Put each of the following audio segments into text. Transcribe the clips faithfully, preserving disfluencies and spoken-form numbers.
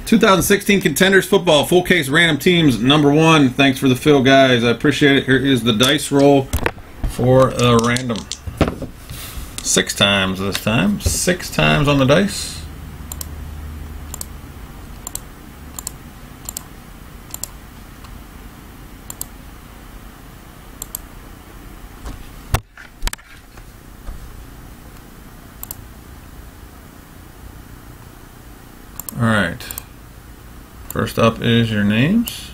two thousand sixteen Contenders Football Full Case Random Teams number one. Thanks for the fill, guys. I appreciate it. Here is the dice roll for a random. Six times this time. Six times on the dice. Alright, first up is your names.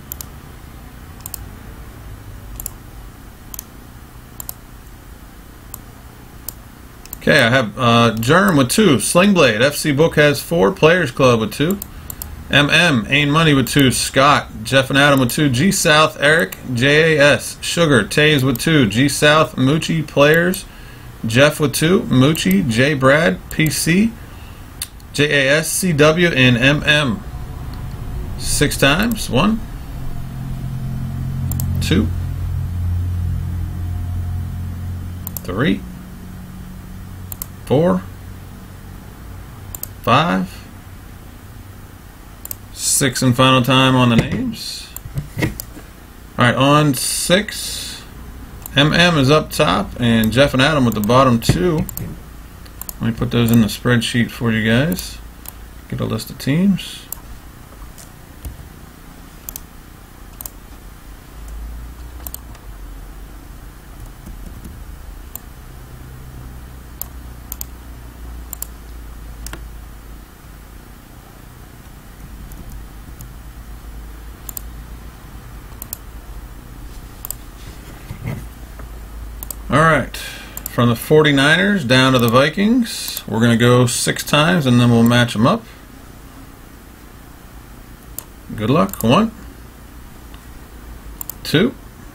Okay, I have uh, Germ with two, Slingblade, F C Book has four, Players Club with two, M M, Ain Money with two, Scott, Jeff and Adam with two, G South, Eric, J A S, Sugar, Taves with two, G South, Moochie, Players, Jeff with two, Moochie, J Brad, P C, J A S, C W, and M M. Six times. One, two, three, four, five, six, and final time on the names. Alright, on six, M M is up top, and Jeff and Adam with the bottom two. Let me put those in the spreadsheet for you guys. Get a list of teams. All right. From the forty-niners down to the Vikings, we're going to go six times and then we'll match them up. Good luck. One, two,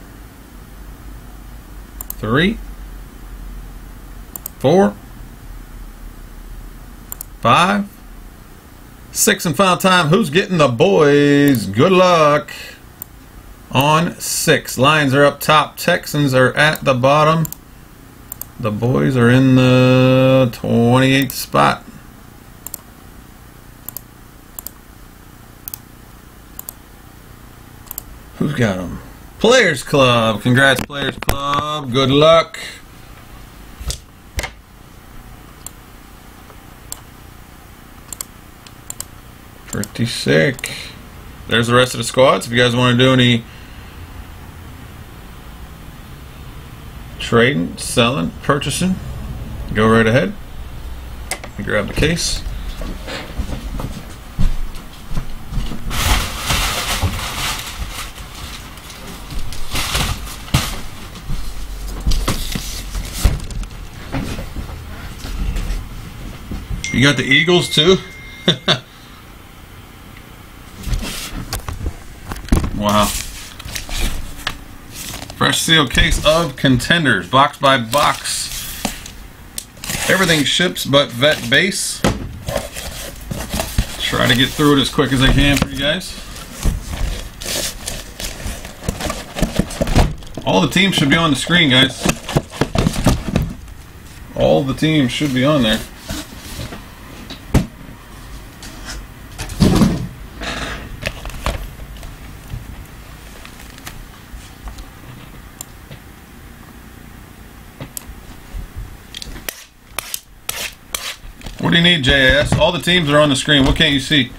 three, four, five, six, and final time. Who's getting the boys? Good luck. On six. Lions are up top. Texans are at the bottom. The boys are in the twenty-eighth spot. Who's got them? Players Club. Congrats, Players Club. Good luck. Pretty sick. There's the rest of the squads. If you guys want to do any trading, selling, purchasing, go right ahead and grab the case. You got the Eagles too? Wow. Fresh seal case of Contenders, box by box. Everything ships but vet base. Try to get through it as quick as I can for you guys. All the teams should be on the screen, guys. All the teams should be on there. What do you need, J A S? All the teams are on the screen. What can't you see?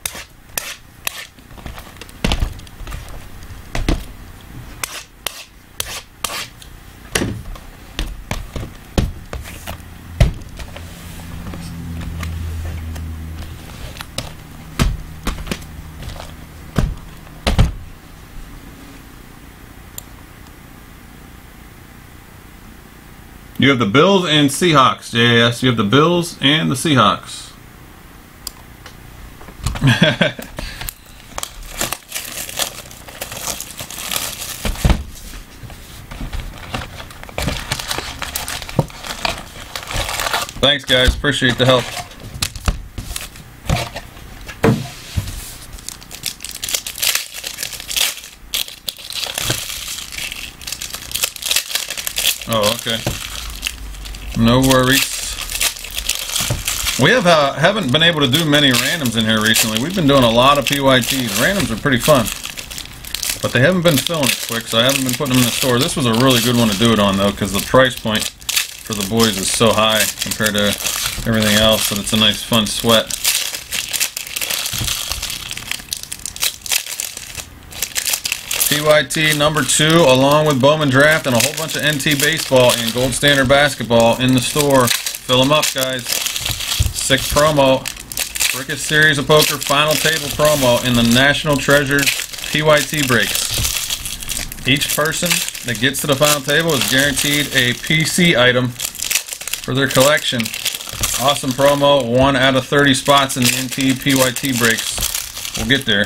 You have the Bills and Seahawks, J A S. You have the Bills and the Seahawks. Thanks, guys. Appreciate the help. Oh, okay. No worries. We have uh, haven't been able to do many randoms in here recently. We've been doing a lot of P Y Ts. Randoms are pretty fun, but they haven't been filling it quick, so I haven't been putting them in the store. This was a really good one to do it on, though, because the price point for the boys is so high compared to everything else, that it's a nice, fun sweat. P Y T number two, along with Bowman Draft and a whole bunch of N T Baseball and Gold Standard Basketball in the store. Fill them up, guys. Sick promo. Frickus Series of Poker Final Table promo in the National Treasures P Y T breaks. Each person that gets to the final table is guaranteed a P C item for their collection. Awesome promo. One out of thirty spots in the N T P Y T breaks. We'll get there.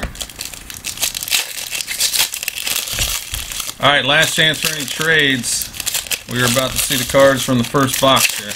Alright, last chance for any trades. We are about to see the cards from the first box here.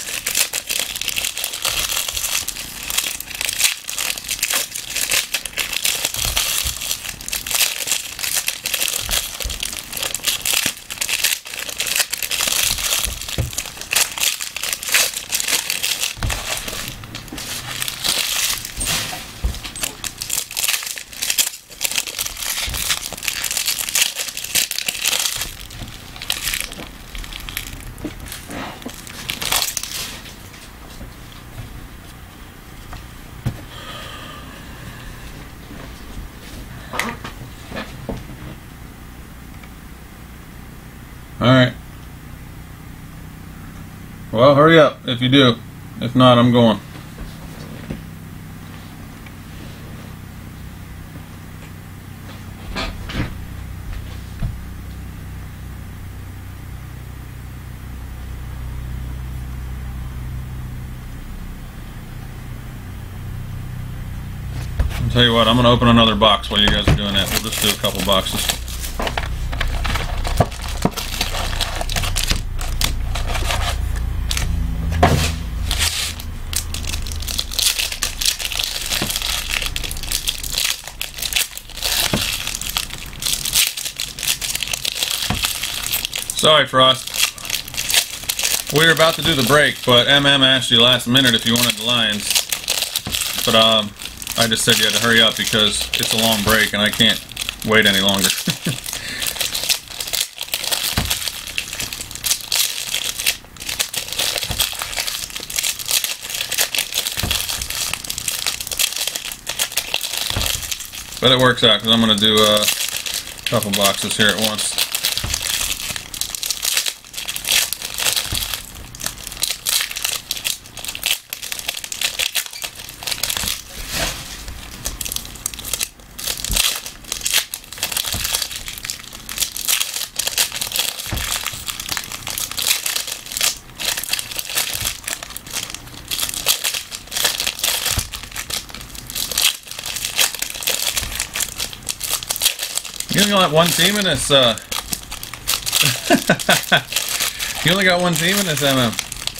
Alright. Well, hurry up if you do. If not, I'm going. I'll tell you what, I'm going to open another box while you guys are doing that. We'll just do a couple boxes. Sorry, Frost. We were about to do the break, but M M asked you last minute if you wanted the Lions. But um, I just said you had to hurry up because it's a long break and I can't wait any longer. But it works out because I'm going to do a couple boxes here at once. You only got one team in this, uh... you only got one team in this, M M.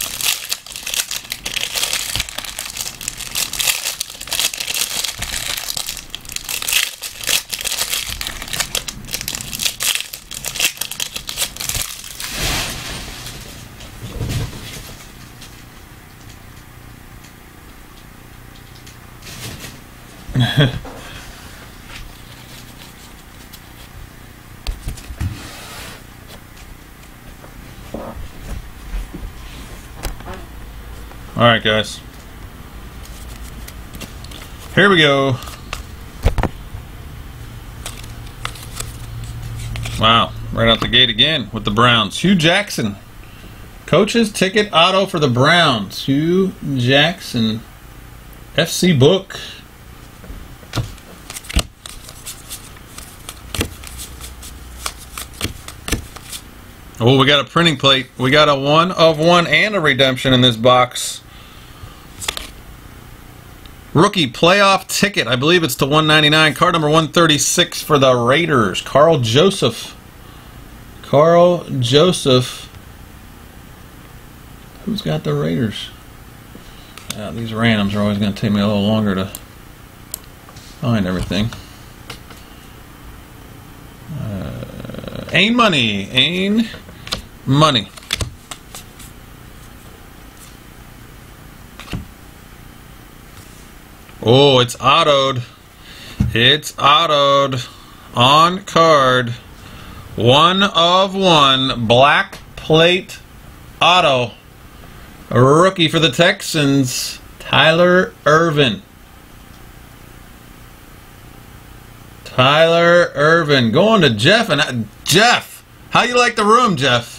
Alright, guys. Here we go. Wow, right out the gate again with the Browns. Hugh Jackson. Coach's ticket auto for the Browns. Hugh Jackson. F C book. Oh, we got a printing plate. We got a one of one and a redemption in this box. Rookie playoff ticket. I believe it's to one ninety-nine. Card number one thirty-six for the Raiders. Carl Joseph. Carl Joseph. Who's got the Raiders? Uh, these randoms are always going to take me a little longer to find everything. Uh, Ain Money. Ain Money. Oh, it's autoed. It's autoed. On card. One of one. Black plate auto. A rookie for the Texans. Tyler Ervin. Tyler Ervin. Going to Jeff. and Jeff, how you like the room, Jeff?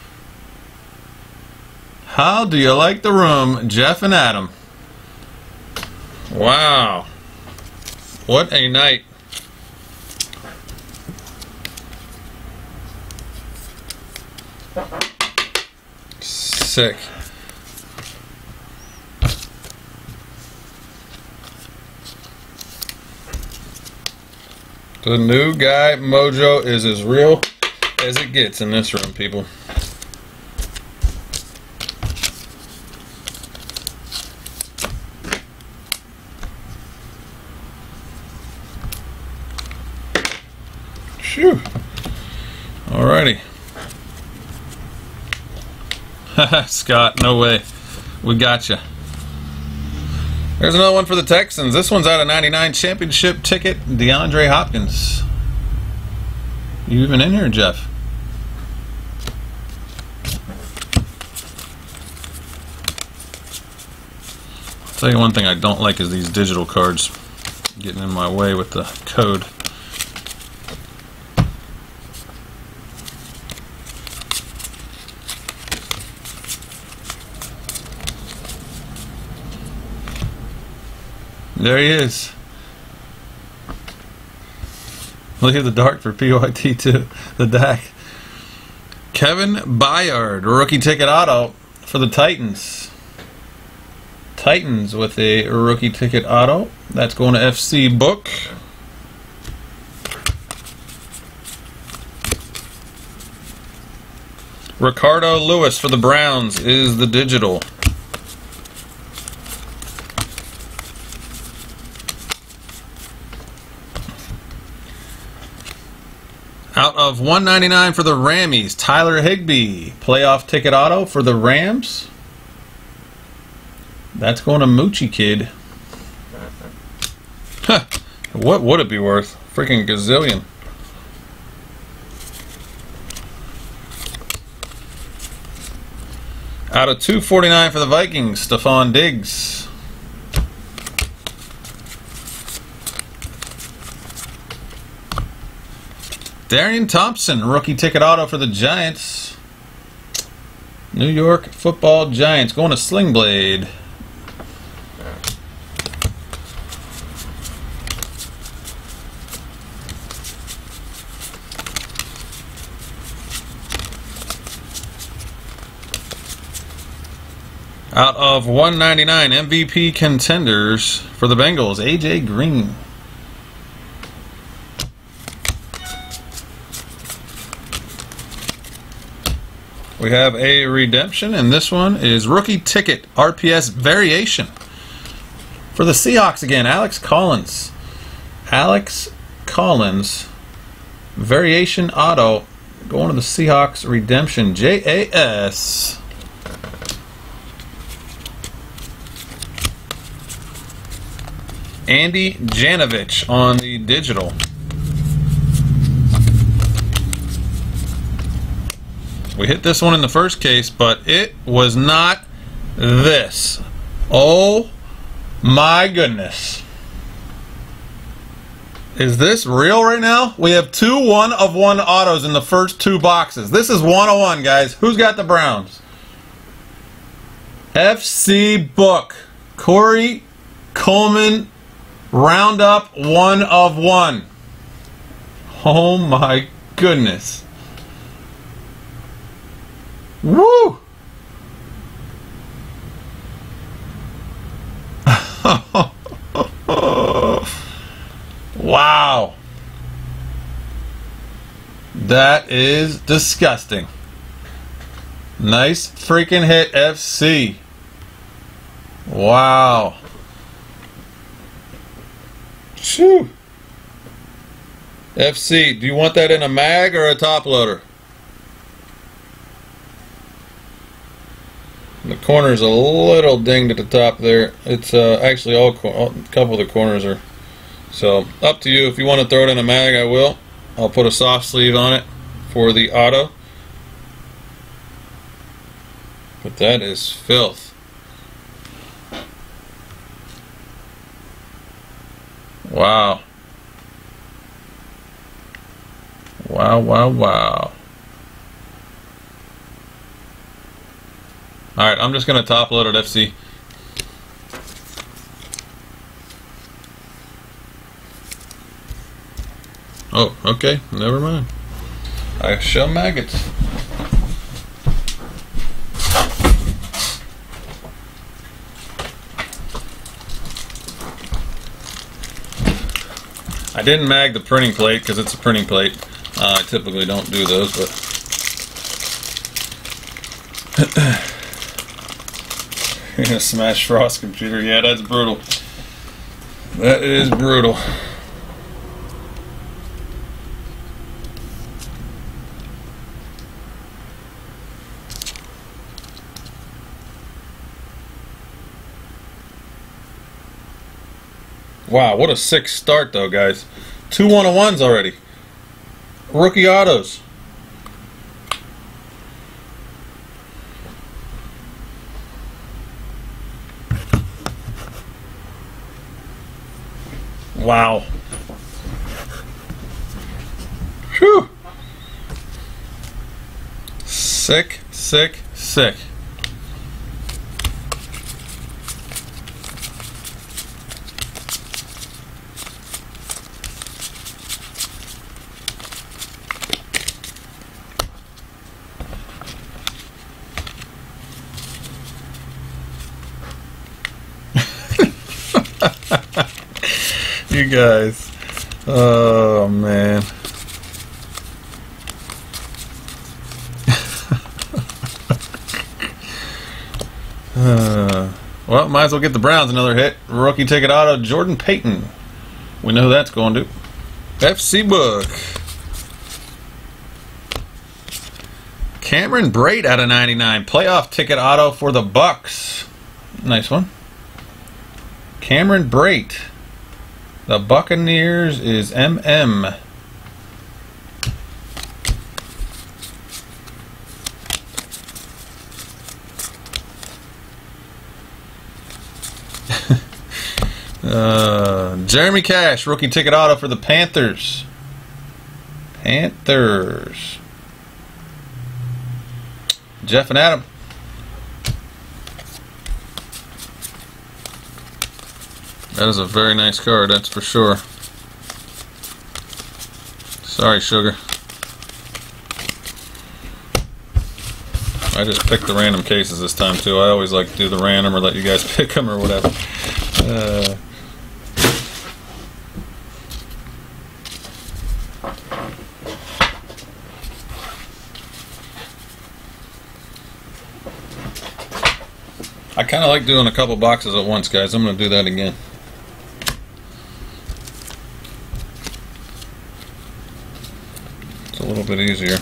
How do you like the room, Jeff and Adam? Wow. What a night. Sick. The new guy mojo is as real as it gets in this room, people. Phew. Alrighty. Scott, no way. We got you. There's another one for the Texans. This one's out of ninety-nine championship ticket. DeAndre Hopkins. You even in here, Jeff? I'll tell you one thing I don't like is these digital cards getting in my way with the code. There he is. Look at the dart for P Y T too. The D A C. Kevin Byard, rookie ticket auto for the Titans. Titans with a rookie ticket auto. That's going to F C Book. Ricardo Lewis for the Browns is the digital. Out of one ninety-nine for the Rammies, Tyler Higbee. Playoff ticket auto for the Rams. That's going to Moochie Kid. Huh. What would it be worth? Freaking gazillion. Out of two forty-nine for the Vikings, Stephon Diggs. Darian Thompson, rookie ticket auto for the Giants. New York Football Giants going to Sling Blade. Out of one ninety-nine, M V P contenders for the Bengals, A J Green. We have a redemption, and this one is rookie ticket R P S variation for the Seahawks again. Alex Collins, Alex Collins, variation auto going to the Seahawks redemption. J A S. Andy Janovich on the digital. We hit this one in the first case, but it was not this. Oh my goodness. Is this real right now? We have two one of one autos in the first two boxes. This is one oh one, guys. Who's got the Browns? F C Book. Corey Coleman Roundup one of one. Oh my goodness. Woo! Wow. That is disgusting. Nice freaking hit, F C. Wow. Phew. F C, do you want that in a mag or a top loader? The corner is a little dinged at the top there. It's uh, actually all, all a couple of the corners are. So up to you. If you want to throw it in a mag, I will. I'll put a soft sleeve on it for the auto. But that is filth. Wow. Wow, wow, wow. Alright, I'm just going to top load at F C. Oh, okay, never mind. I shall maggots. I didn't mag the printing plate because it's a printing plate. Uh, I typically don't do those, but you're gonna smash Frost's computer. Yeah, that's brutal. That is brutal. Wow, what a sick start though, guys. Two one-on-ones already. Rookie autos. Wow. Whew. Sick, sick, sick. You guys. Oh man. uh, well, might as well get the Browns another hit. Rookie ticket auto, Jordan Payton. We know who that's going to. F C book. Cameron Brate out of ninety-nine. Playoff ticket auto for the Bucks. Nice one. Cameron Brate. The Buccaneers is M M. uh, Jeremy Cash, rookie ticket auto for the Panthers. Panthers. Jeff and Adam. That is a very nice card, that's for sure. Sorry, Sugar. I just picked the random cases this time, too. I always like to do the random or let you guys pick them or whatever. Uh, I kind of like doing a couple boxes at once, guys. I'm going to do that again. It's a little bit easier.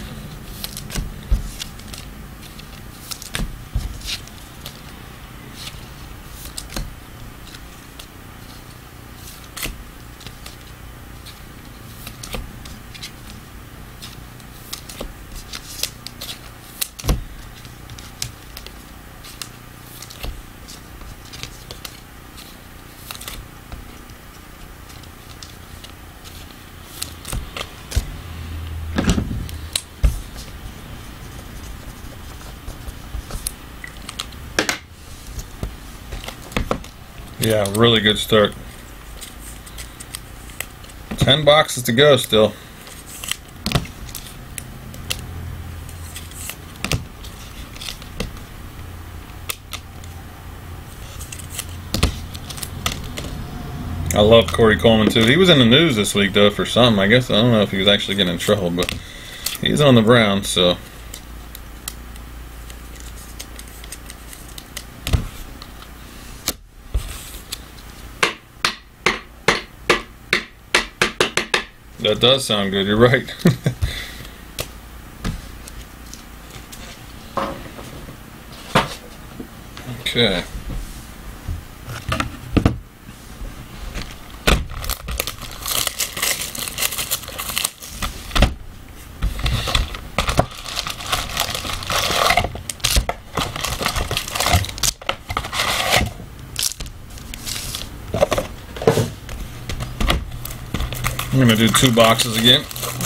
Yeah, really good start. Ten boxes to go still. I love Corey Coleman too. He was in the news this week though for something. I guess I don't know if he was actually getting in trouble, but he's on the Browns, so. That does sound good, you're right. Okay. I'm going to do two boxes again.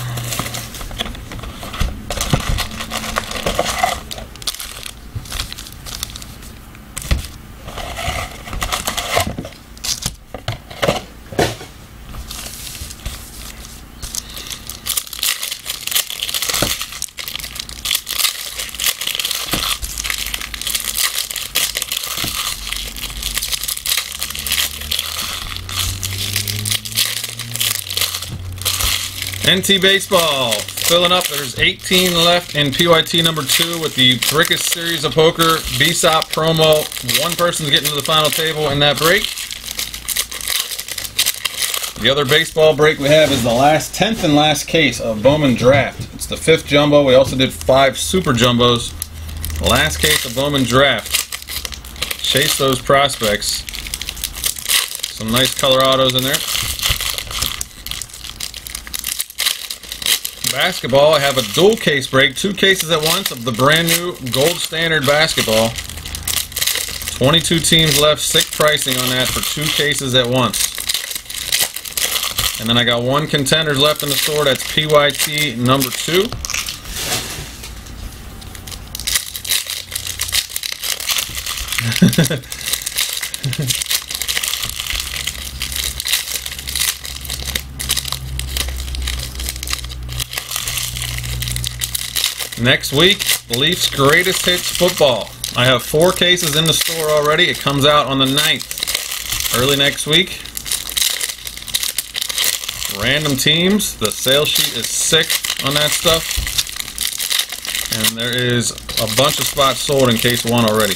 N T Baseball, filling up. There's eighteen left in P Y T number two with the Brickest Series of Poker B S O P promo. One person's getting to the final table in that break. The other baseball break we have is the last, tenth and last case of Bowman Draft. It's the fifth jumbo. We also did five super jumbos. Last case of Bowman Draft. Chase those prospects. Some nice color autos in there. Basketball, I have a dual case break, two cases at once of the brand new Gold Standard basketball. twenty-two teams left, sick pricing on that for two cases at once. And then I got one contenders left in the store, that's P Y T number two. Next week, Leafs Greatest Hits Football. I have four cases in the store already. It comes out on the ninth, early next week. Random teams. The sales sheet is sick on that stuff. And there is a bunch of spots sold in case one already.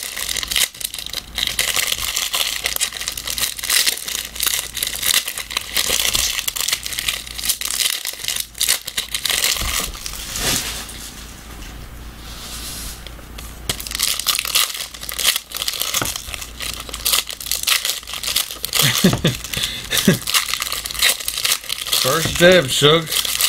First dib, Shug.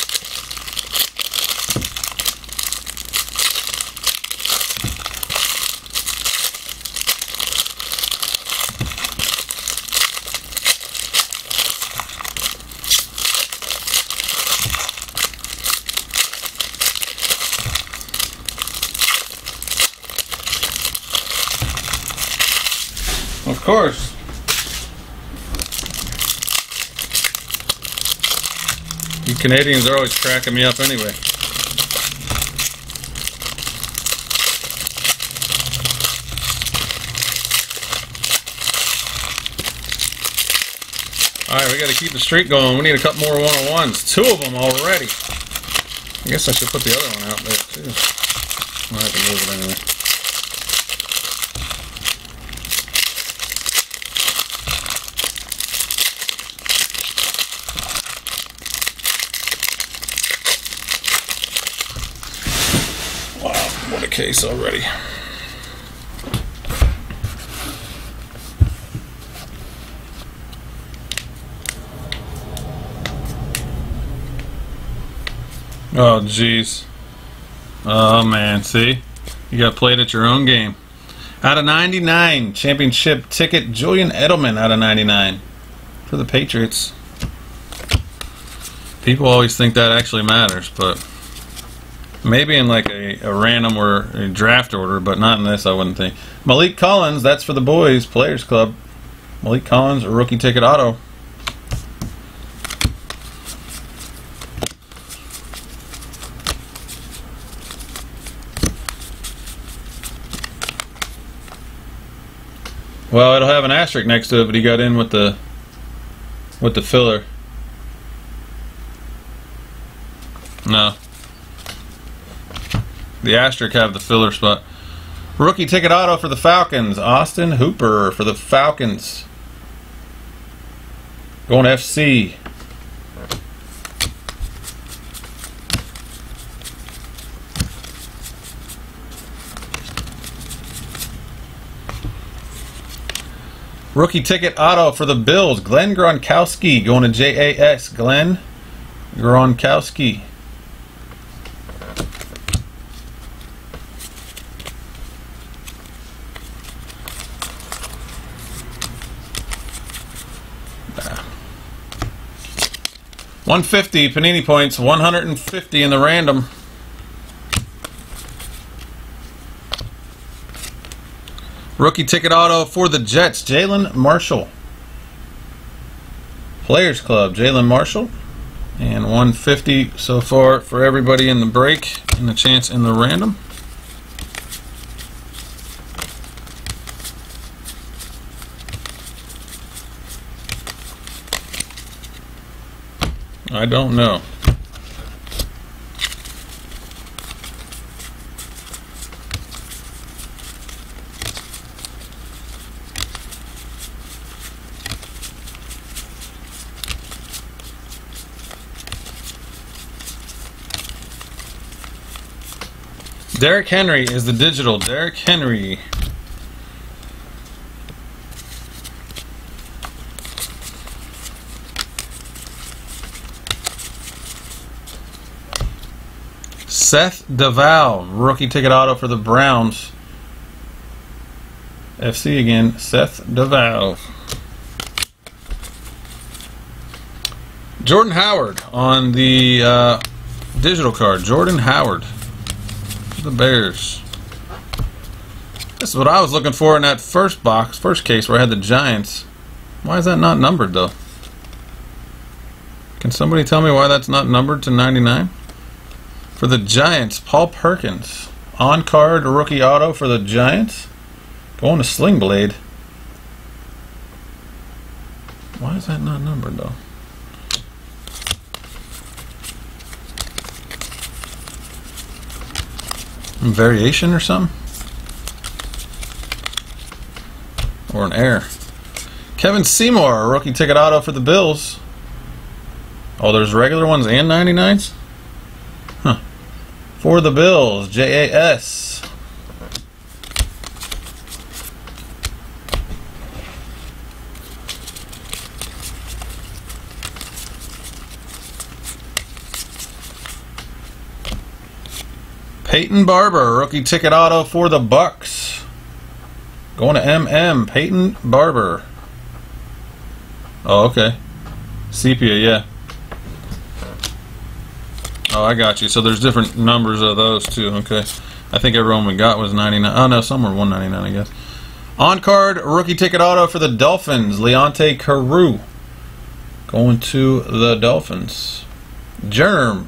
Of course. You Canadians are always cracking me up anyway. Alright, we gotta keep the streak going. We need a couple more one-on-ones. Two of them already. I guess I should put the other one out there too. I'll have to move it anyway. What a case already. Oh, jeez. Oh, man. See? You got played at your own game. Out of ninety-nine, championship ticket, Julian Edelman out of ninety-nine for the Patriots. People always think that actually matters, but maybe in like a, a random or a draft order, but not in this, I wouldn't think. Malik Collins, that's for the boys, Players Club. Malik Collins, a rookie ticket auto. Well, it'll have an asterisk next to it, but he got in with the with the filler. No. The asterisk have the filler spot. Rookie ticket auto for the Falcons. Austin Hooper for the Falcons. Going F C. Rookie ticket auto for the Bills. Glenn Gronkowski going to J A S. Glenn Gronkowski. one fifty Panini points, one hundred fifty in the random. Rookie ticket auto for the Jets, Jalen Marshall. Players Club, Jalen Marshall. And one fifty so far for everybody in the break and the chance in the random. I don't know. Derrick Henry is the digital. Derrick Henry. Seth DeVal, rookie ticket auto for the Browns. F C again, Seth DeVal. Jordan Howard on the uh, digital card. Jordan Howard. The Bears. This is what I was looking for in that first box, first case where I had the Giants. Why is that not numbered though? Can somebody tell me why that's not numbered to ninety-nine? For the Giants, Paul Perkins. On-card rookie auto for the Giants. Going to Sling Blade. Why is that not numbered though? Variation or something? Or an error. Kevin Seymour, rookie ticket auto for the Bills. Oh, there's regular ones and ninety-nines? Huh. For the Bills, J A S. Peyton Barber, rookie ticket auto for the Bucks. Going to M M, Peyton Barber. Oh, okay. Sepia, yeah. Oh, I got you. So there's different numbers of those too. Okay. I think everyone we got was ninety-nine. Oh no, some were one ninety-nine, I guess. On card rookie ticket auto for the Dolphins, Leonte Carew. Going to the Dolphins. Germ.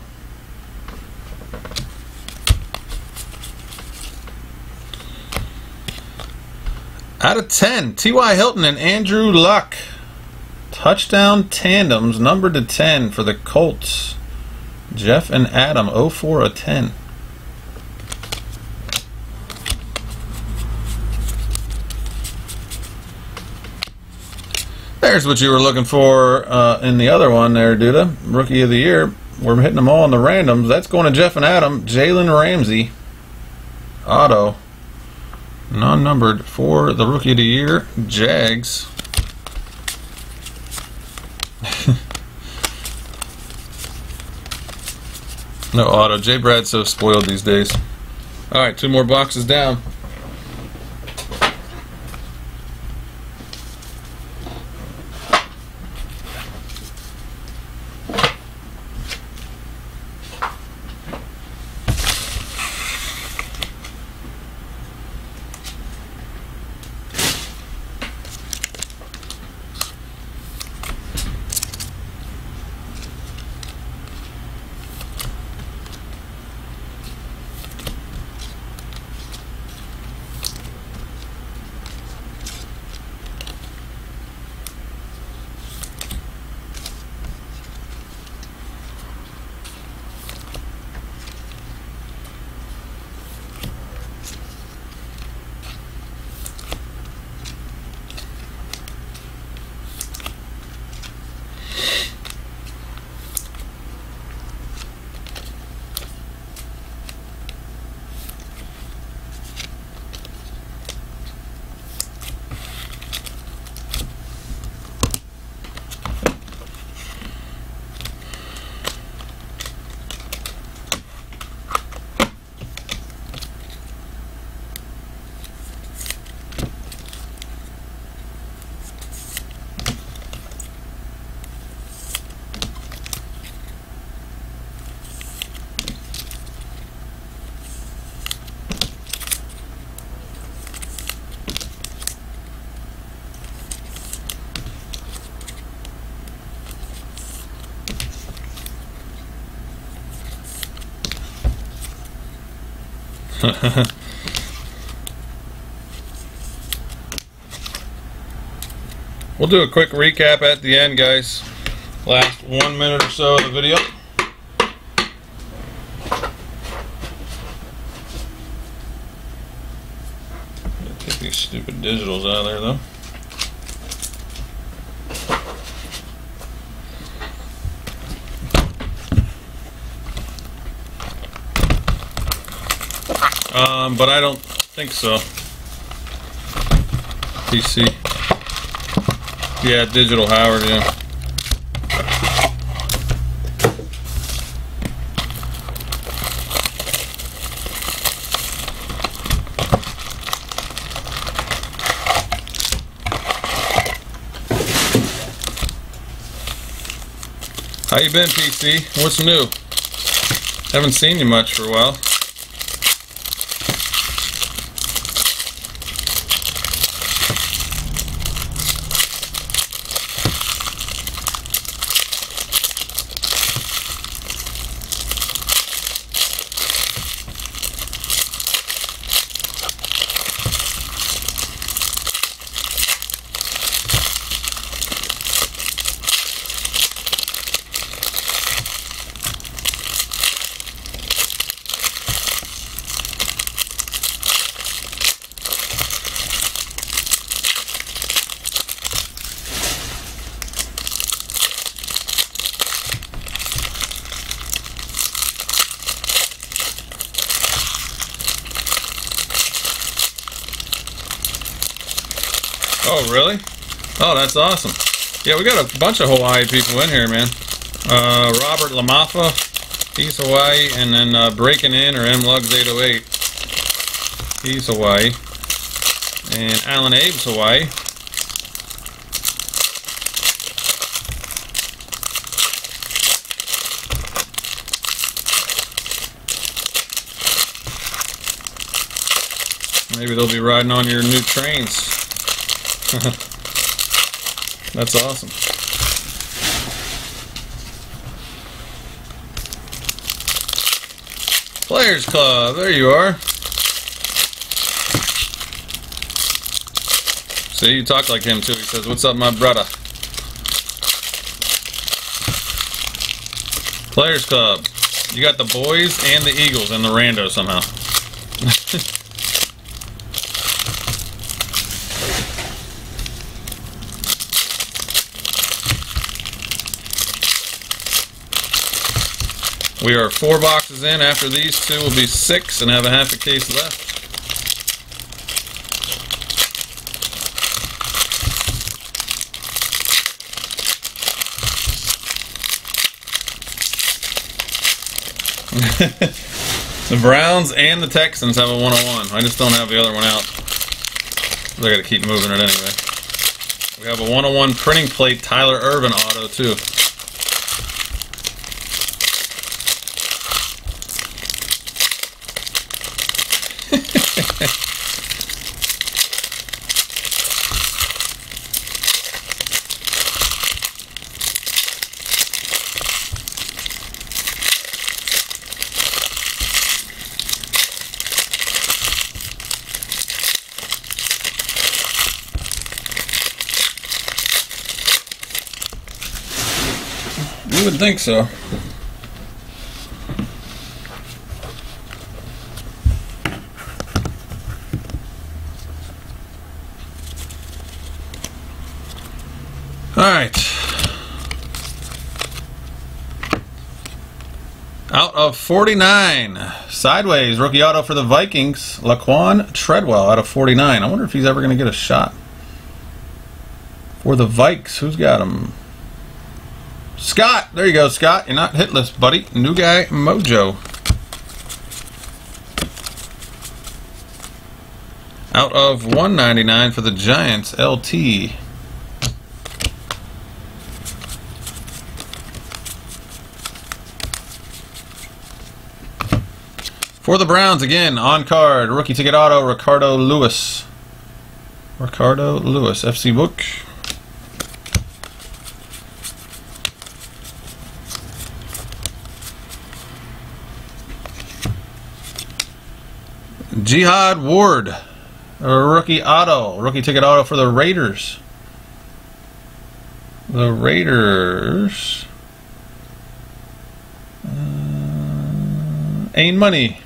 Out of ten, T Y Hilton and Andrew Luck. Touchdown tandems, numbered to ten for the Colts. Jeff and Adam, oh four of ten. There's what you were looking for uh, in the other one there, Duda. Rookie of the Year. We're hitting them all in the randoms. That's going to Jeff and Adam. Jalen Ramsey. Auto. Non-numbered for the Rookie of the Year, Jags. No auto. Jay Brad's so spoiled these days. Alright, two more boxes down. We'll do a quick recap at the end, guys. Last one minute or so of the video. Take these stupid digitals out of there, though. Um, but I don't think so. P C. Yeah, digital Howard, yeah. How you been, P C? What's new? Haven't seen you much for a while. Oh, really? Oh, that's awesome. Yeah, we got a bunch of Hawaii people in here, man. Uh, Robert Lamafa, he's Hawaii, and then uh, Breaking In, or M Lugs eight oh eight, he's Hawaii. And Alan Abe's Hawaii. Maybe they'll be riding on your new trains. That's awesome. Players Club, there you are. See, you talk like him too. He says, "What's up, my brother?" Players Club. You got the boys and the Eagles and the rando somehow. We are four boxes in. After these two will be six and have a half a case left. The Browns and the Texans have a one oh one. I just don't have the other one out. I gotta keep moving it anyway. We have a one oh one printing plate Tyler Irvin auto too. You would think so. All right. Out of forty-nine. Sideways, rookie auto for the Vikings. Laquan Treadwell out of forty-nine. I wonder if he's ever going to get a shot. For the Vikes, who's got him? Scott. There you go, Scott. You're not hitless, buddy. New guy, Mojo. Out of one ninety-nine for the Giants, L T. For the Browns, again, on card, rookie ticket auto, Ricardo Lewis. Ricardo Lewis, F C book. Jihad Ward, a rookie auto, rookie ticket auto for the Raiders. The Raiders. Uh, Ain't Money.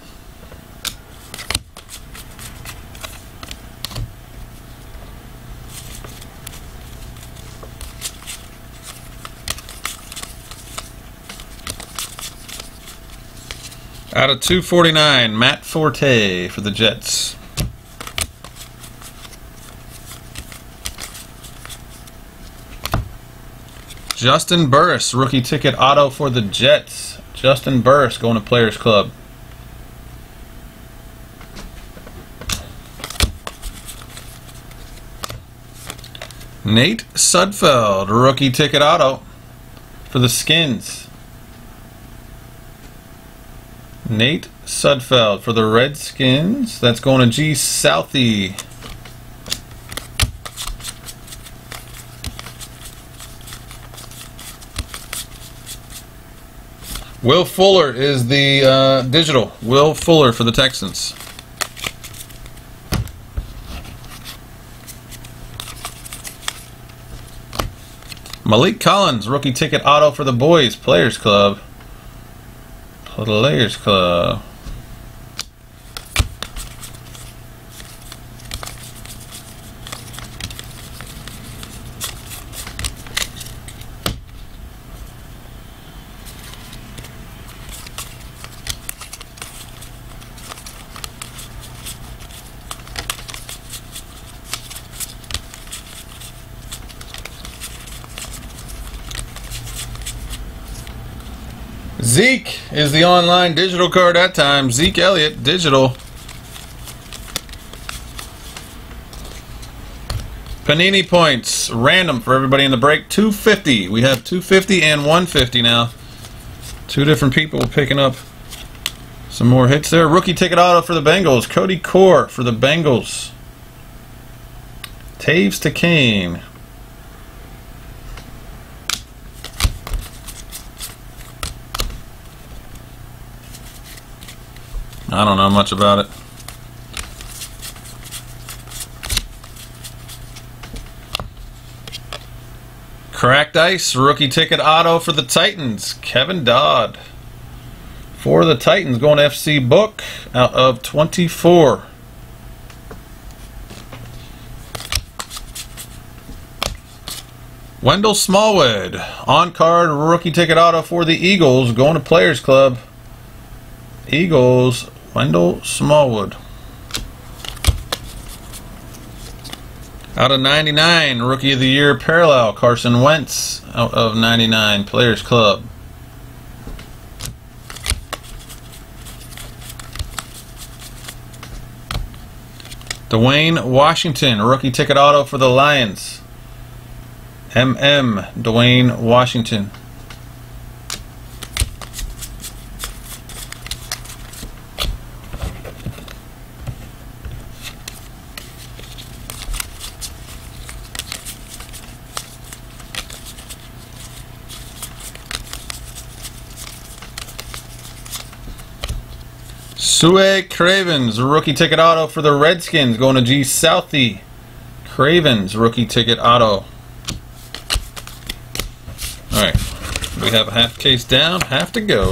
Out of two forty-nine, Matt Forte for the Jets. Juston Burris, rookie ticket auto for the Jets. Juston Burris going to Players Club. Nate Sudfeld, rookie ticket auto for the Skins. Nate Sudfeld for the Redskins. That's going to G Southie. Will Fuller is the uh, digital. Will Fuller for the Texans. Malik Collins, rookie ticket auto for the Boys Players Club. Players Club. Zeke is the online digital card that time. Zeke Elliott, digital. Panini points, random for everybody in the break. two fifty. We have two fifty and one fifty now. Two different people picking up some more hits there. Rookie ticket auto for the Bengals. Cody Core for the Bengals. Taves to Kane. I don't know much about it. Cracked Ice, rookie ticket auto for the Titans. Kevin Dodd. For the Titans, going to F C Book out of twenty-four. Wendell Smallwood, on-card rookie ticket auto for the Eagles, going to Players Club. Eagles, Wendell Smallwood. Out of ninety-nine, Rookie of the Year parallel, Carson Wentz. Out of ninety-nine, Players Club. Dwayne Washington, rookie ticket auto for the Lions. M M, Dwayne Washington. Sue Cravens, rookie ticket auto for the Redskins, going to G Southie. Cravens, rookie ticket auto. Alright, we have a half case down, half to go.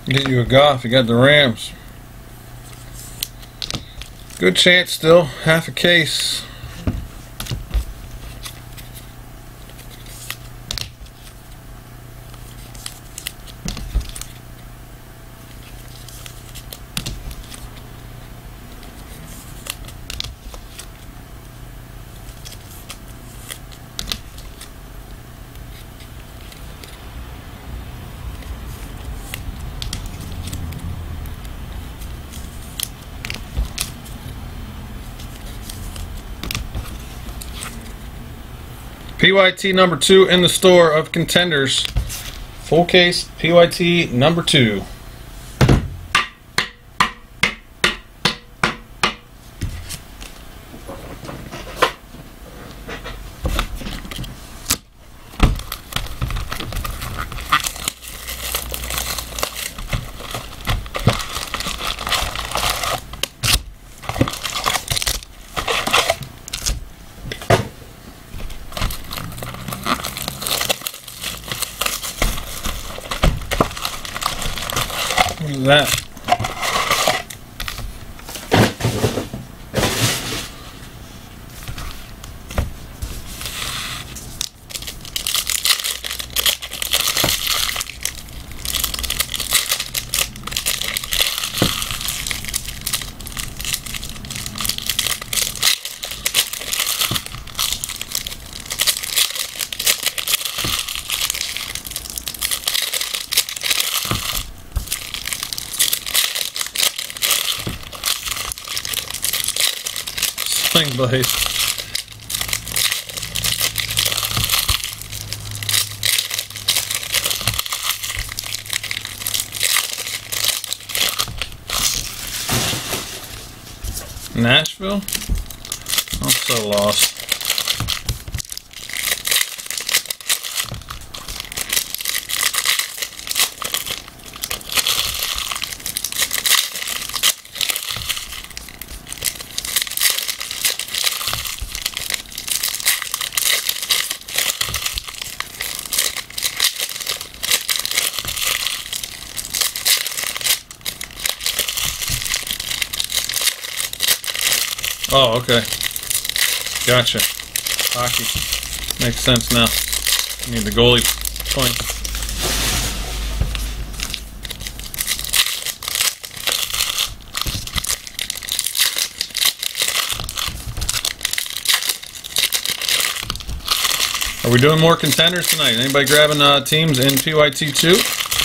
Get you a Goff. You got the Rams. Good chance still. Half a case. P Y T number two in the store of Contenders. Full case P Y T number two. What is that? Sling Blade. Nashville? I'm so lost. Oh, okay. Gotcha. Hockey. Makes sense now. Need the goalie points. Are we doing more contenders tonight? Anybody grabbing uh, teams in P Y T two?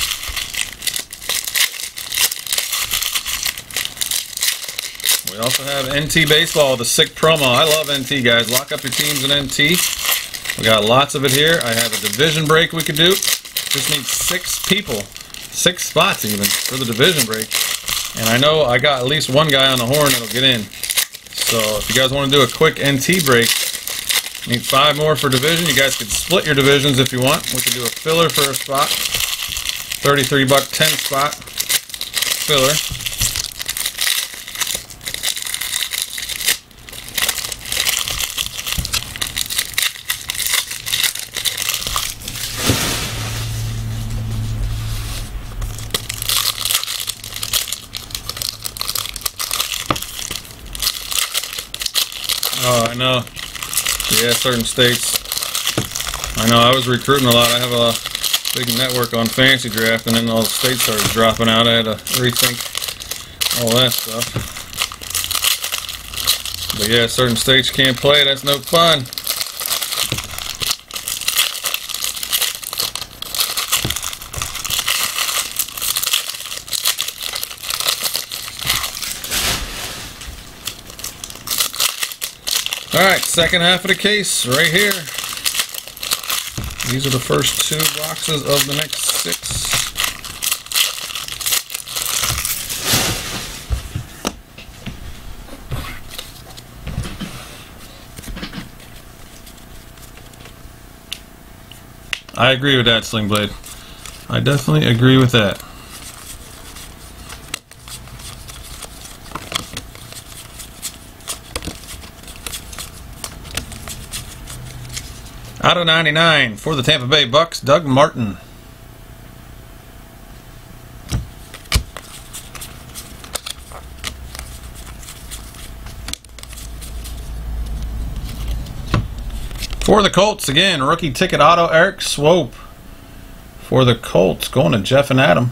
We also have N T Baseball, the sick promo. I love N T, guys. Lock up your teams in N T. We got lots of it here. I have a division break we could do. Just need six people. Six spots even for the division break. And I know I got at least one guy on the horn that'll get in. So if you guys want to do a quick N T break, need five more for division. You guys could split your divisions if you want. We could do a filler for a spot. thirty-three buck ten spot filler. Oh, I know. Yeah, certain states. I know, I was recruiting a lot. I have a big network on Fantasy Draft, and then all the states started dropping out. I had to rethink all that stuff. But yeah, certain states can't play. That's no fun. Alright, second half of the case right here. These are the first two boxes of the next six. I agree with that, Sling Blade. I definitely agree with that. Out of ninety-nine for the Tampa Bay Bucks, Doug Martin. For the Colts, again, rookie ticket auto, Eric Swope. For the Colts, going to Jeff and Adam.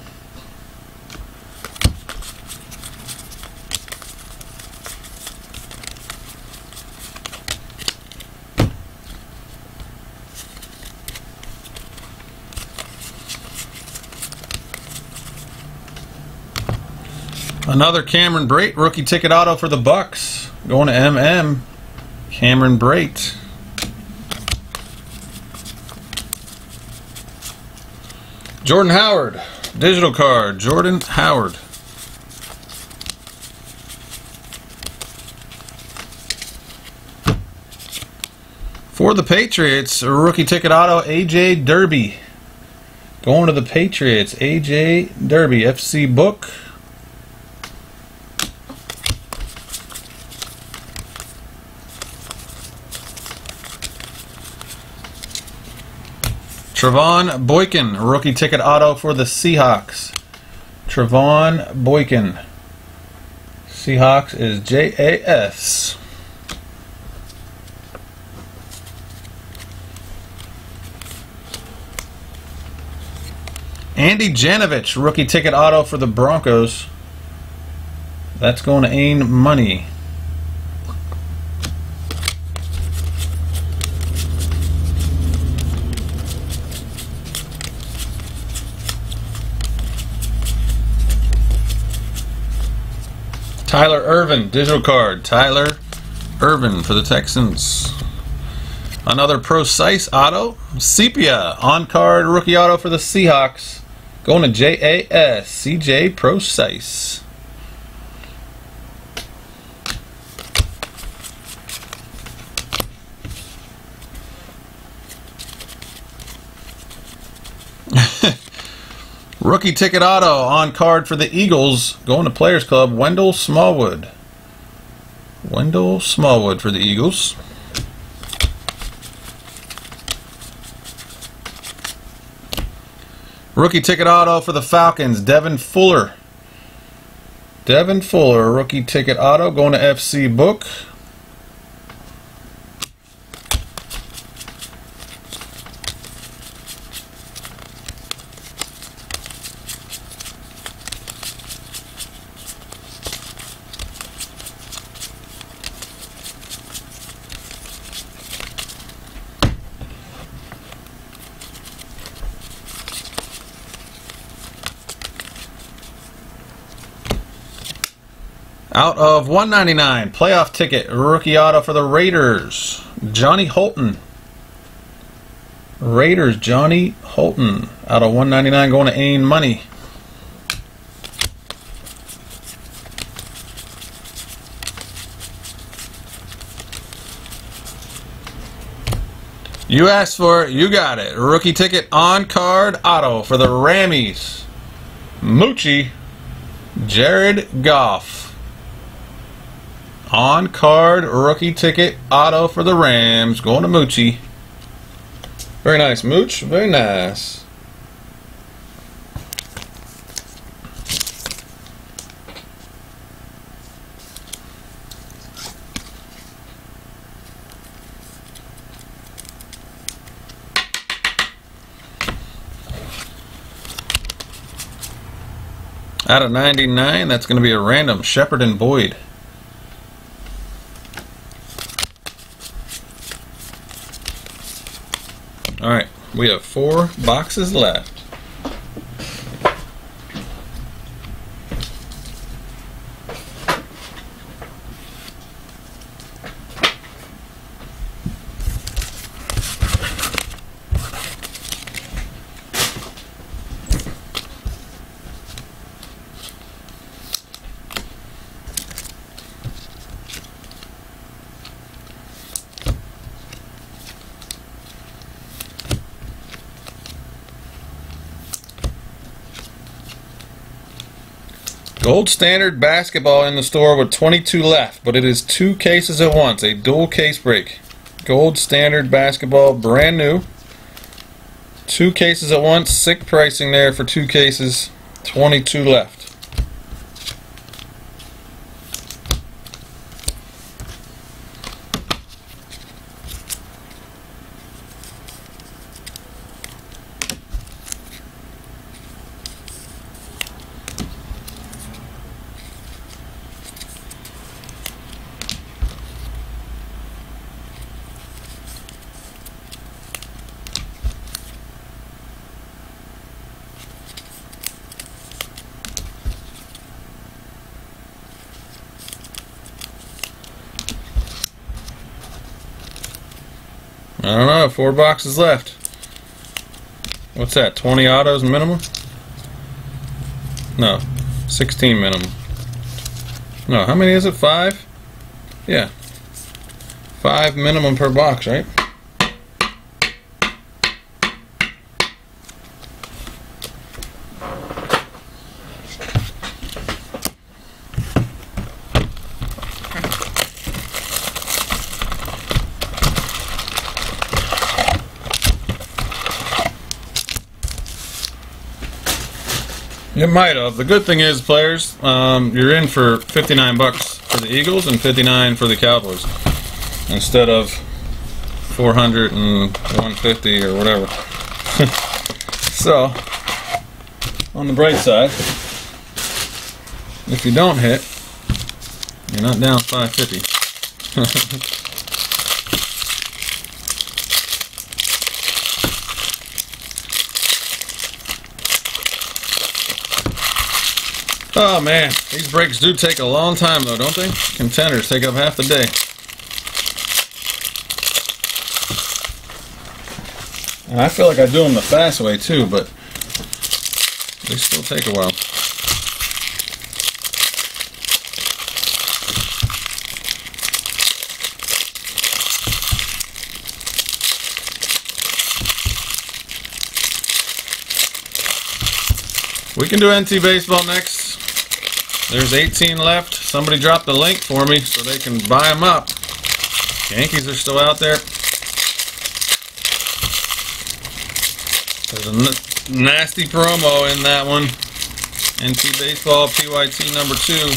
Another Cameron Brate, rookie ticket auto for the Bucks. Going to M M, Cameron Brate. Jordan Howard, digital card, Jordan Howard. For the Patriots, a rookie ticket auto, A J Derby. Going to the Patriots, A J Derby, F C book. Trevon Boykin, rookie ticket auto for the Seahawks. Trevon Boykin. Seahawks is J A S. Andy Janovich, rookie ticket auto for the Broncos. That's going to Ain Money. Tyler Ervin, digital card. Tyler Ervin for the Texans. Another Precise auto. Sepia, on-card rookie auto for the Seahawks. Going to J A S, C J Precise. Rookie ticket auto on card for the Eagles. Going to Players Club, Wendell Smallwood. Wendell Smallwood for the Eagles. Rookie ticket auto for the Falcons, Devin Fuller. Devin Fuller, rookie ticket auto, going to F C book. Out of one ninety-nine, playoff ticket, rookie auto for the Raiders, Johnny Holton. Raiders, Johnny Holton. Out of one ninety-nine, going to Ain Money. You asked for it, you got it. Rookie ticket on card auto for the Rammies, Moochie, Jared Goff. On card rookie ticket auto for the Rams, going to Moochie. Very nice, Mooch. Very nice. Out of ninety-nine, that's going to be a random Shepard and Boyd. Alright, we have four boxes left. Gold Standard Basketball in the store with twenty-two left, but it is two cases at once, a dual case break. Gold Standard Basketball, brand new. Two cases at once, sick pricing there for two cases, twenty-two left. I don't know. Four boxes left. What's that? twenty autos minimum? No. sixteen minimum. No, how many is it? Five? Yeah. Five minimum per box, right? It might have. The good thing is, players, um, you're in for fifty-nine bucks for the Eagles and fifty-nine for the Cowboys, instead of four hundred and one fifty or whatever. So, on the bright side, if you don't hit, you're not down five fifty. Oh man, these breaks do take a long time though, don't they? Contenders take up half the day. And I feel like I do them the fast way too, but they still take a while. We can do N T baseball next. There's eighteen left. Somebody dropped the link for me so they can buy them up. Yankees are still out there. There's a n nasty promo in that one. N T baseball P Y T number two.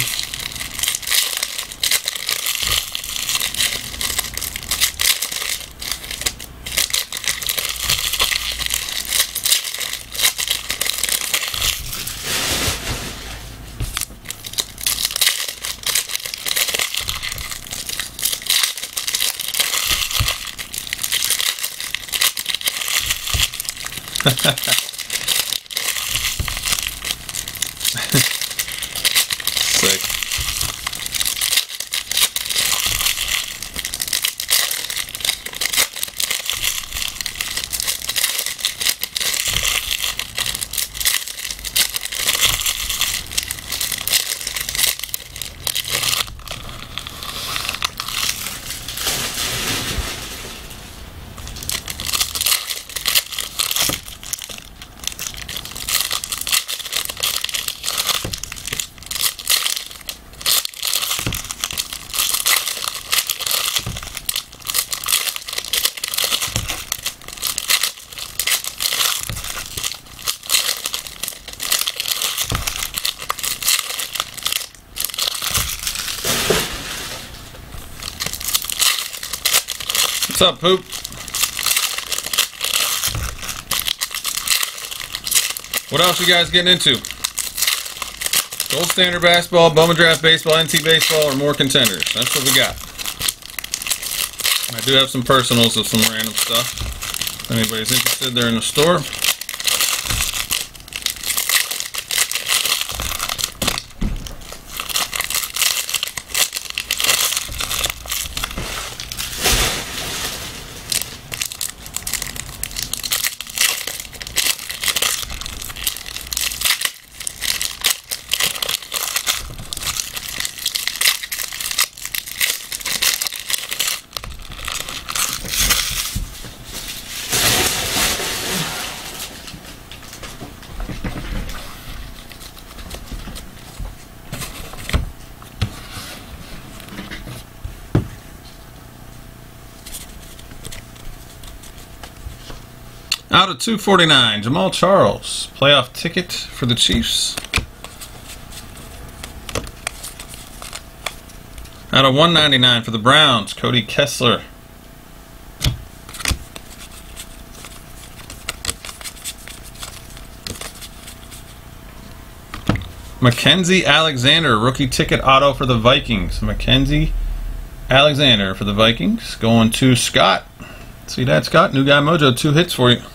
Sick. What's up, Poop? What else you guys getting into? Gold Standard Basketball, Bowman Draft Baseball, N T Baseball, or more contenders? That's what we got. I do have some personals of some random stuff. If anybody's interested, they're in the store. Out of two forty-nine, Jamal Charles, playoff ticket for the Chiefs. Out of one ninety-nine for the Browns, Cody Kessler. Mackenzie Alexander, rookie ticket auto for the Vikings. Mackenzie Alexander for the Vikings, going to Scott. See that, Scott? New Guy Mojo, two hits for you.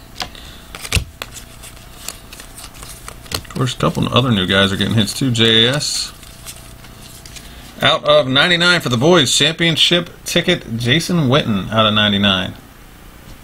Of course, a couple of other new guys are getting hits too. J A S. Out of ninety-nine for the boys, championship ticket, Jason Witten out of ninety-nine.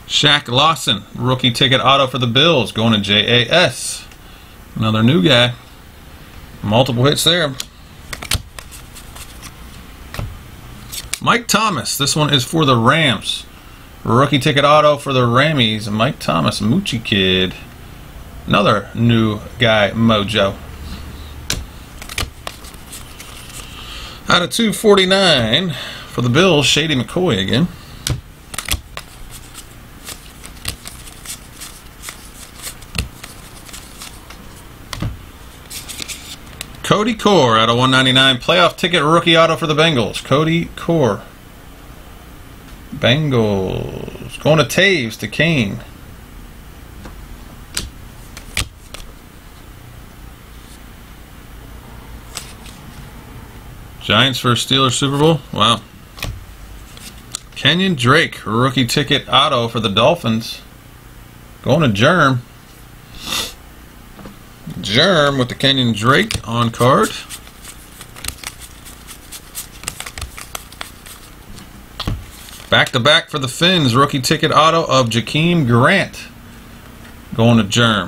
Shaq Lawson, rookie ticket auto for the Bills, going to J A S. Another new guy. Multiple hits there. Mike Thomas, this one is for the Rams. Rookie ticket auto for the Rammies, Mike Thomas, Moochie Kid. Another new guy, mojo. Out of two forty-nine for the Bills, Shady McCoy again. Cody Core out of one ninety-nine. Playoff ticket rookie auto for the Bengals. Cody Core. Bengals. Going to Taves to Kane. Giants for Steelers Super Bowl. Wow. Kenyon Drake. Rookie ticket auto for the Dolphins. Going to Germ. Germ with the Kenyon Drake on card. Back to back for the Finns. Rookie ticket auto of Jakeem Grant. Going to Germ.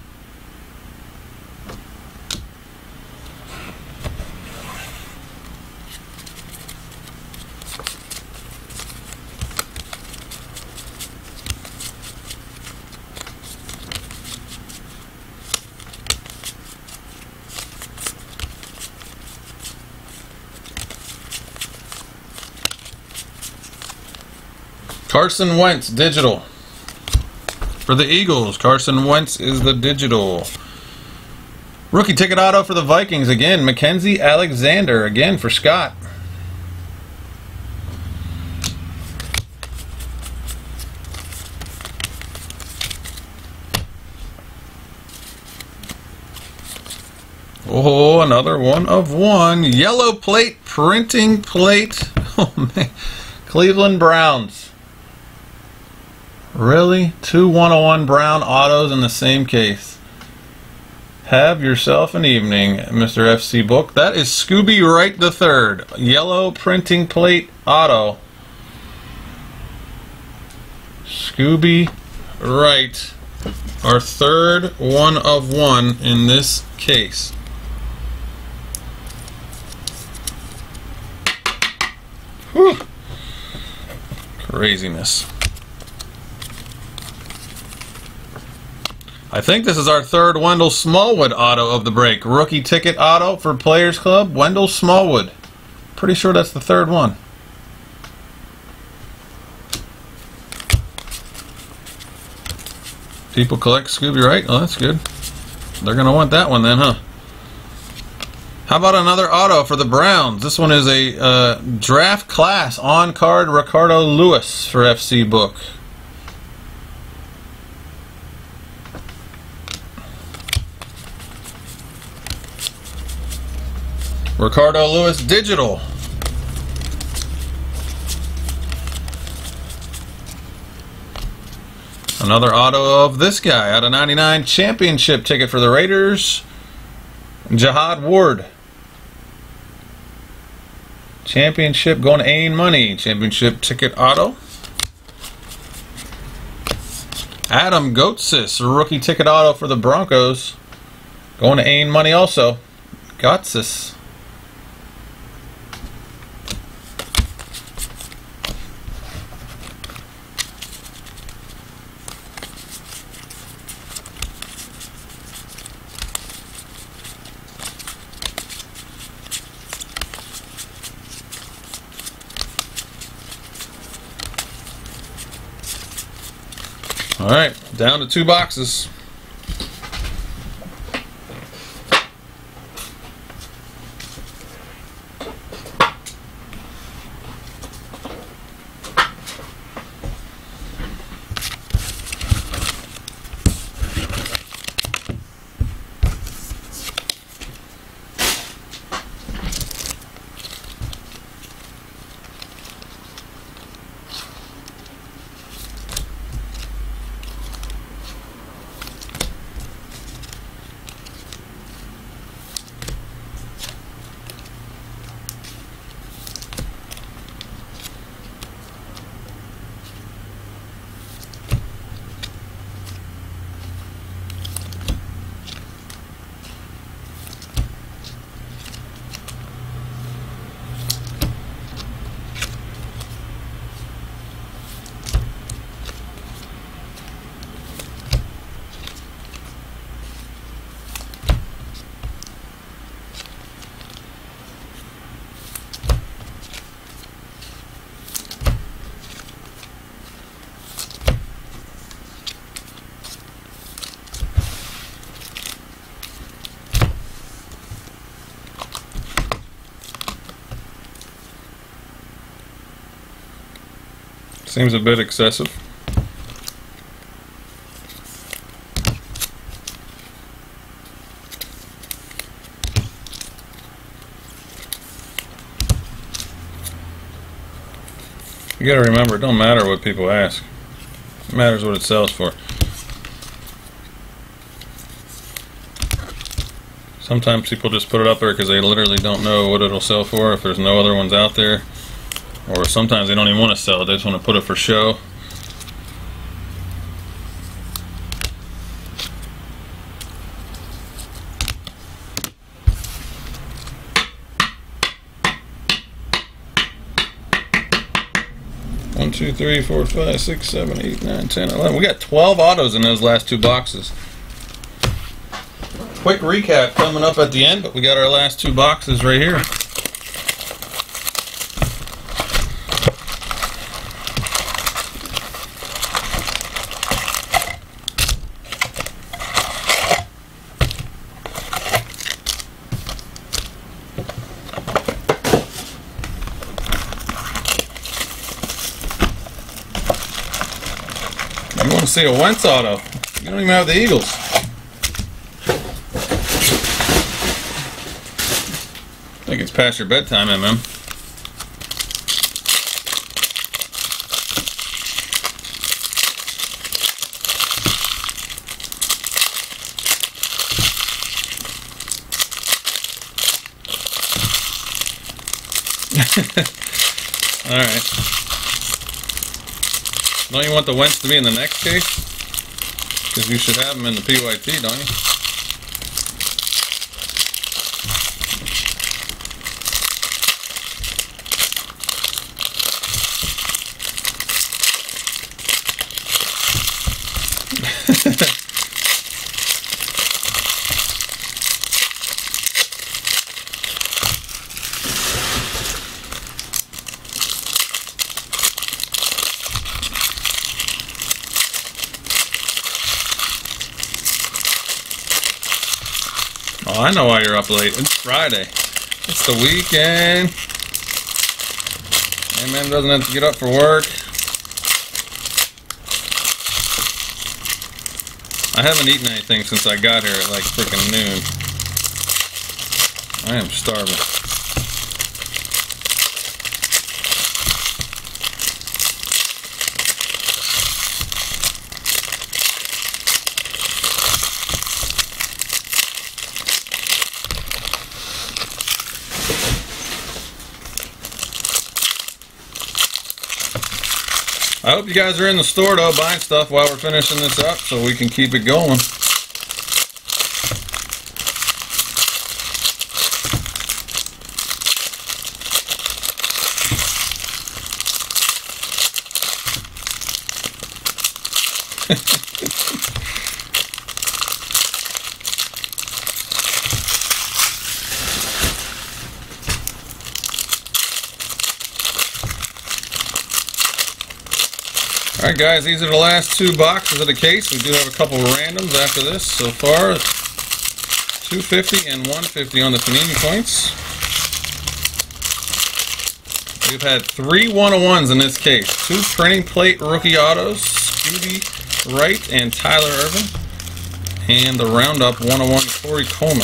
Carson Wentz, digital. For the Eagles, Carson Wentz is the digital. Rookie ticket auto for the Vikings, again, Mackenzie Alexander, again for Scott. Oh, another one of one. Yellow plate, printing plate. Oh, man. Cleveland Browns. Really? Two one oh one Brown autos in the same case. Have yourself an evening, Mister F C Book. That is Scooby Wright the third. Yellow printing plate auto. Scooby Wright. Our third one of one in this case. Whew. Craziness. I think this is our third Wendell Smallwood auto of the break. Rookie ticket auto for Players Club, Wendell Smallwood. Pretty sure that's the third one. People collect Scooby Wright? Oh, that's good. They're going to want that one then, huh? How about another auto for the Browns? This one is a uh, draft class on-card Ricardo Lewis for F C Book. Ricardo Lewis digital. Another auto of this guy out of ninety-nine, championship ticket for the Raiders, Jihad Ward. Championship going to Ain Money, championship ticket auto. Adam Gotsis, rookie ticket auto for the Broncos, going to Ain Money also. Gotsis. All right, down to two boxes. Seems a bit excessive. You gotta remember, it don't matter what people ask. It matters what it sells for. Sometimes people just put it up there because they literally don't know what it'll sell for if there's no other ones out there. Or sometimes they don't even want to sell it, they just want to put it for show. One, two, three, four, five, six, seven, eight, nine, ten, eleven. We got twelve autos in those last two boxes. Quick recap coming up at the end, but we got our last two boxes right here. You want to see a Wentz auto? You don't even have the Eagles. I think it's past your bedtime, M M. All right. Don't you want the Wentz to be in the next case? Because you should have them in the P Y T, don't you? Oh, I know why you're up late. It's Friday. It's the weekend. Hey, man doesn't have to get up for work. I haven't eaten anything since I got here at like freaking noon. I am starving. I hope you guys are in the store though buying stuff while we're finishing this up so we can keep it going. Alright guys, these are the last two boxes of the case. We do have a couple of randoms after this so far. two fifty and one fifty on the Panini points. We've had three one oh ones in this case. Two printing plate rookie autos, Scooby Wright and Tyler Irvin. And the roundup one oh one Corey Coleman.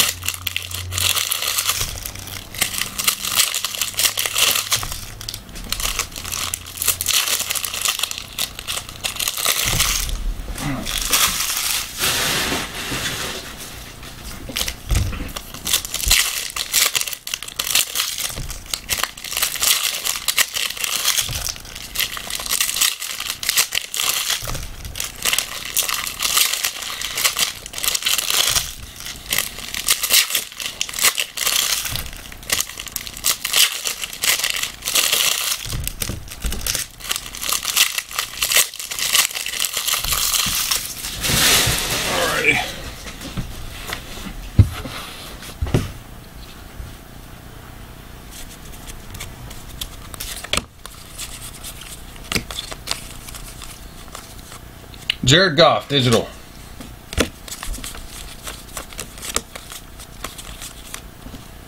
Jared Goff, digital.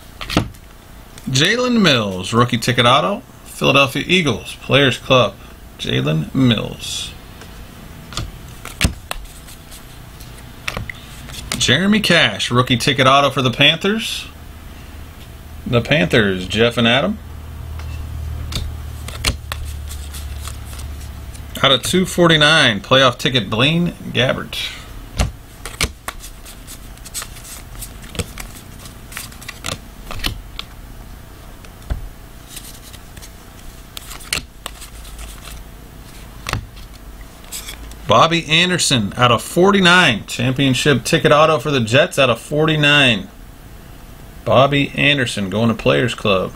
Jalen Mills, rookie ticket auto. Philadelphia Eagles, Players Club. Jalen Mills. Jeremy Cash, rookie ticket auto for the Panthers. The Panthers, Jeff and Adam. Out of two forty-nine, playoff ticket, Blaine Gabbert. Bobby Anderson out of forty-nine. Championship ticket auto for the Jets out of forty-nine. Bobby Anderson going to Players Club.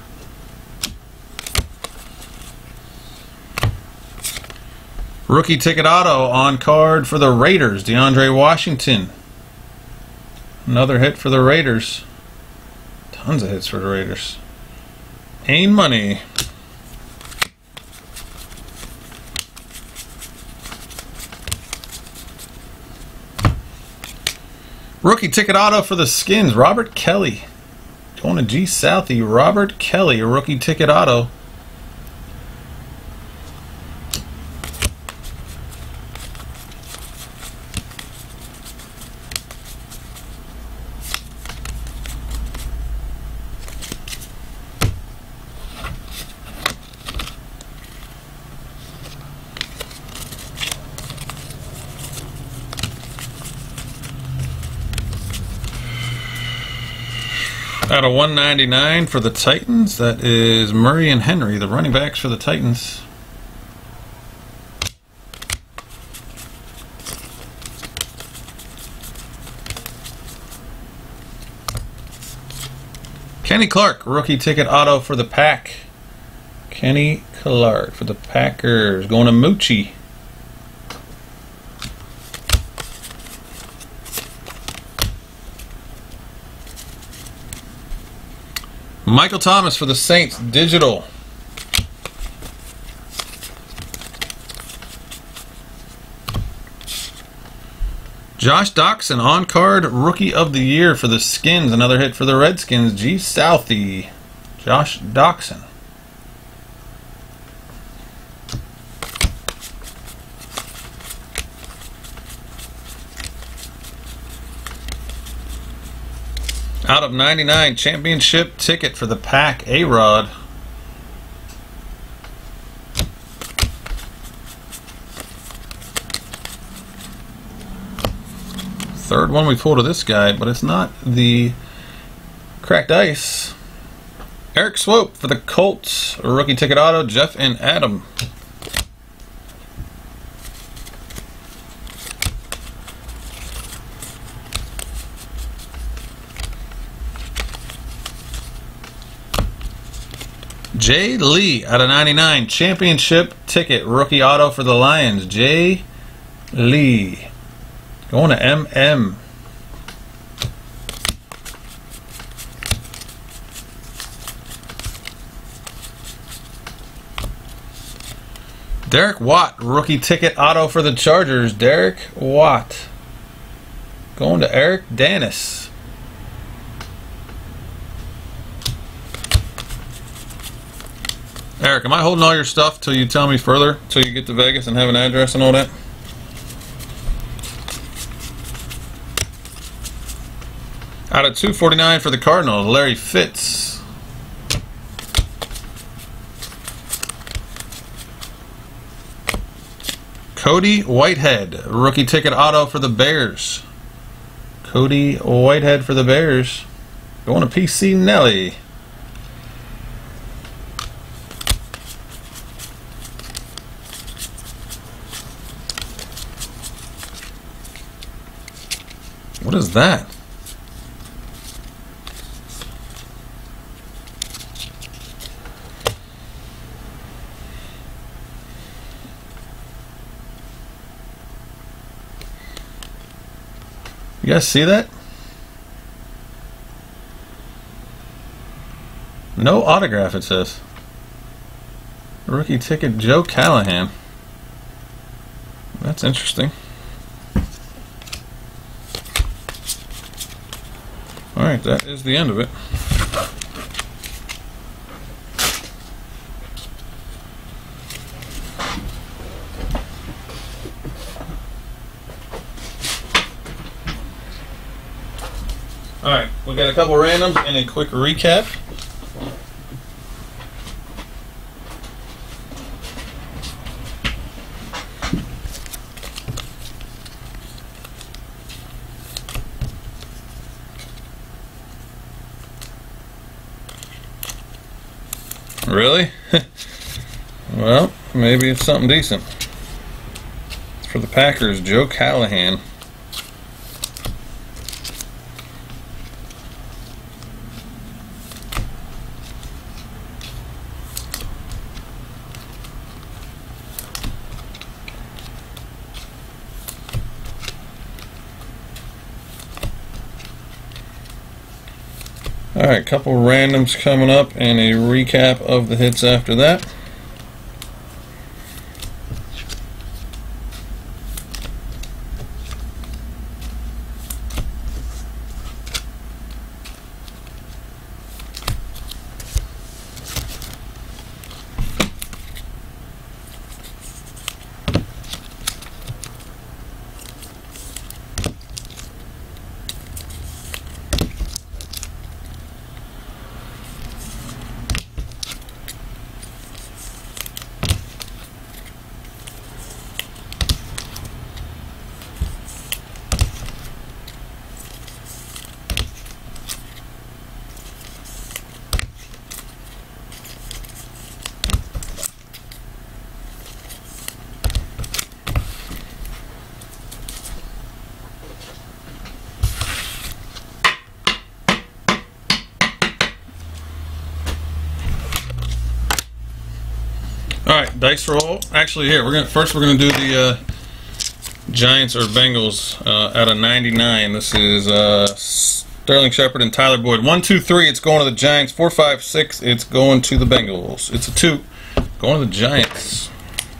Rookie ticket auto on card for the Raiders. DeAndre Washington. Another hit for the Raiders. Tons of hits for the Raiders. Ain't money. Rookie ticket auto for the Skins, Robert Kelly. Going to G Southie, Robert Kelly, a rookie ticket auto. Out of one ninety-nine for the Titans, that is Murray and Henry, the running backs for the Titans. Kenny Clark, rookie ticket auto for the Pack. Kenny Clark for the Packers, going to Moochie. Michael Thomas for the Saints, digital. Josh Doctson, on-card Rookie of the Year for the Skins. Another hit for the Redskins, G Southie. Josh Doctson. Out of ninety-nine, championship ticket for the Pack, A-Rod. Third one we pulled of this guy, but it's not the cracked ice. Eric Swope for the Colts, a rookie ticket auto, Jeff and Adam. Jay Lee out of ninety-nine, championship ticket, rookie auto for the Lions, Jay Lee. Going to M M. Derek Watt, rookie ticket auto for the Chargers, Derek Watt. Going to Eric Dennis. Eric, am I holding all your stuff till you tell me further, till you get to Vegas and have an address and all that? Out of two forty-nine for the Cardinals, Larry Fitz. Cody Whitehead, rookie ticket auto for the Bears. Cody Whitehead for the Bears. Going to P C Nelly. What is that? You guys see that? No autograph, it says. Rookie ticket, Joe Callahan. That's interesting. Alright, that is the end of it. Alright, we got a couple randoms and a quick recap. Really? Well, maybe it's something decent. It's for the Packers, Joe Callahan. Alright, couple randoms coming up and a recap of the hits after that. Alright, dice roll. Actually, here we're gonna first we're gonna do the uh, Giants or Bengals uh, out of ninety-nine. This is uh, Sterling Shepard and Tyler Boyd. One, two, three. It's going to the Giants. Four, five, six. It's going to the Bengals. It's a two. Going to the Giants.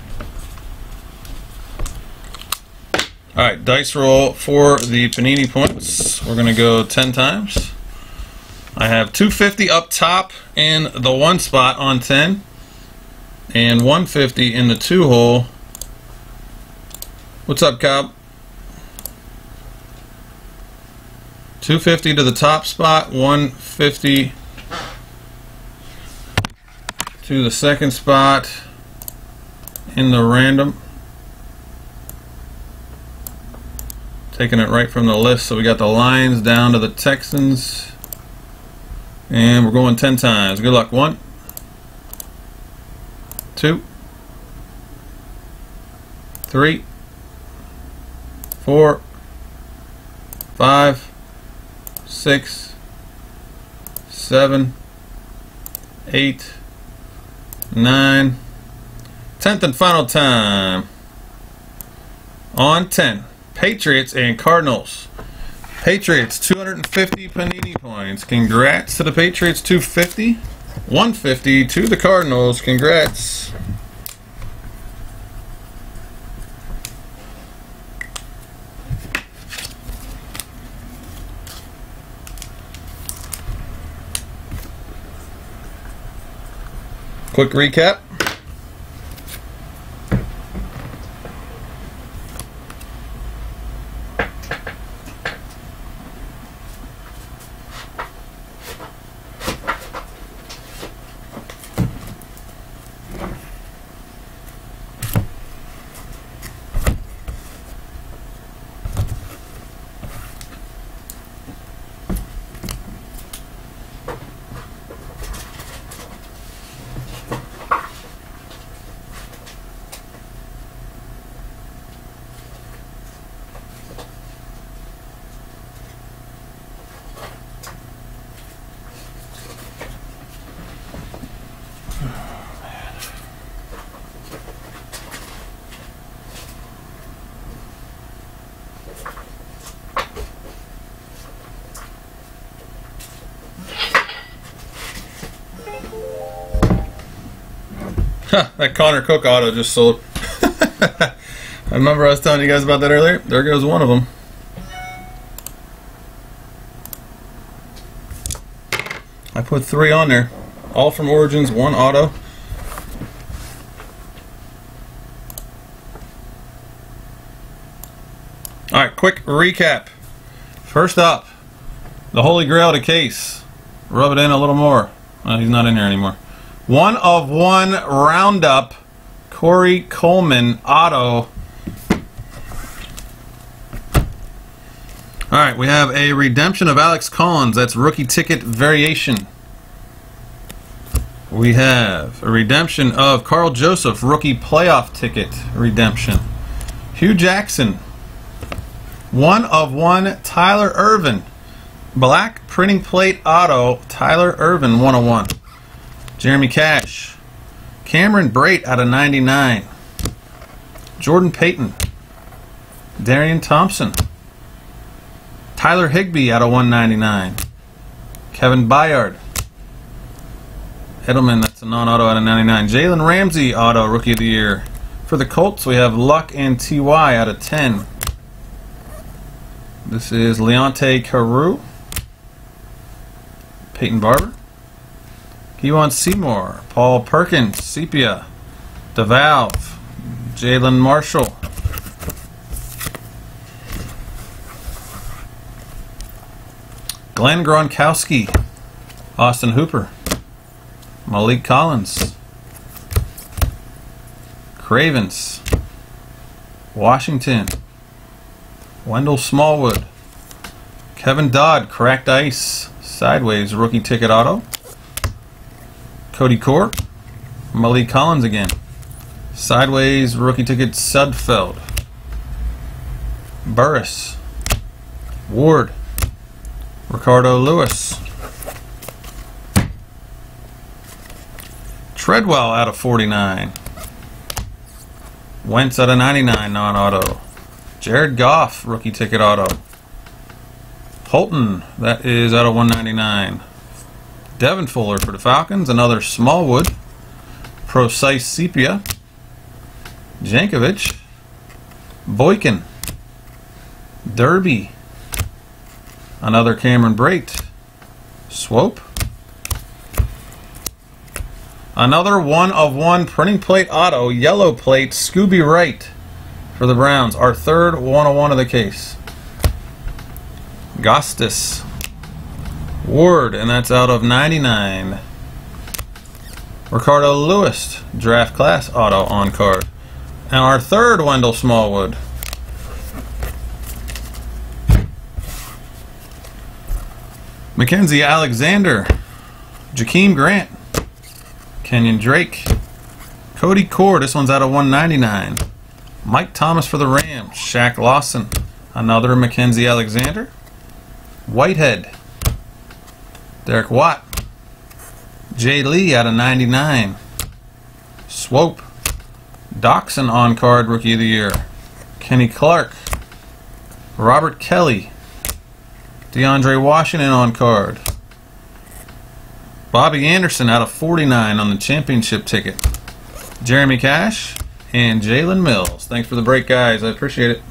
Alright, dice roll for the Panini points. We're gonna go ten times. I have two fifty up top in the one spot on ten. And one fifty in the two hole. What's up, Cobb? two fifty to the top spot, one fifty to the second spot in the random. Taking it right from the list. So we got the Lions down to the Texans. And we're going ten times. Good luck. One. Two, three, four, five, six, seven, eight, nine, tenth and final time. On ten, Patriots and Cardinals. Patriots two hundred fifty Panini points. Congrats to the Patriots, two fifty. one fifty to the Cardinals. Congrats. Quick recap. Huh, that Connor Cook auto just sold. I remember I was telling you guys about that earlier. There goes one of them. I put three on there. All from Origins, one auto. Alright, quick recap. First up, The Holy Grail to case. Rub it in a little more. Oh, he's not in here anymore. One of one Roundup. Corey Coleman auto. Alright, we have a redemption of Alex Collins. That's rookie ticket variation. We have a redemption of Carl Joseph, rookie playoff ticket redemption. Hugh Jackson. One of one Tyler Irvin. Black printing plate auto. Tyler Irvin, one oh one. Jeremy Cash. Cameron Brate out of ninety-nine. Jordan Payton. Darian Thompson. Tyler Higbee out of one ninety-nine. Kevin Byard. Edelman, that's a non-auto out of ninety-nine. Jalen Ramsey, auto, Rookie of the Year. For the Colts, we have Luck and T Y out of ten. This is Leonte Carew. Peyton Barber. Kevon Seymour. Paul Perkins. Sepia. DeValve. Jalen Marshall. Glenn Gronkowski. Austin Hooper. Malik Collins. Cravens. Washington. Wendell Smallwood. Kevin Dodd, Cracked Ice. Sideways, rookie ticket auto. Cody Core. Malik Collins again. Sideways, rookie ticket Sudfeld. Burris. Ward. Ricardo Lewis. Treadwell out of forty-nine. Wentz out of ninety-nine, non-auto. Jared Goff, rookie ticket auto. Holton, that is out of one ninety-nine. Devin Fuller for the Falcons, another Smallwood. Precise Sepia. Jankovic. Boykin. Derby. Another Cameron Brate. Swope. Another one of one printing plate auto, yellow plate, Scooby Wright for the Browns. Our third one oh one of the case. Gostis. Ward, and that's out of ninety-nine. Ricardo Lewis, draft class auto on card. And our third Wendell Smallwood. Mackenzie Alexander. Jakeem Grant. Kenyon Drake. Cody Core, this one's out of one ninety-nine. Mike Thomas for the Rams. Shaq Lawson. Another Mackenzie Alexander. Whitehead. Derek Watt. Jay Lee out of ninety-nine. Swope. Doxson on card, Rookie of the Year. Kenny Clark. Robert Kelly. DeAndre Washington on card. Bobby Anderson out of forty-nine on the championship ticket. Jeremy Cash and Jalen Mills. Thanks for the break, guys. I appreciate it.